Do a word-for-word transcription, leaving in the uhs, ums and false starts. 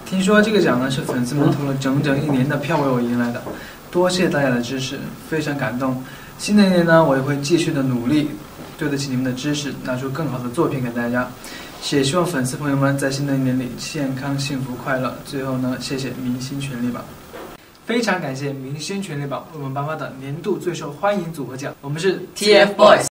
听说这个奖呢是粉丝们投了整整一年的票为我赢来的，多谢大家的支持，非常感动。新的一年呢，我也会继续的努力，对得起你们的支持，拿出更好的作品给大家。也希望粉丝朋友们在新的一年里健康、幸福、快乐。最后呢，谢谢明星权力榜，非常感谢明星权力榜为我们颁发的年度最受欢迎组合奖，我们是 T F Boys。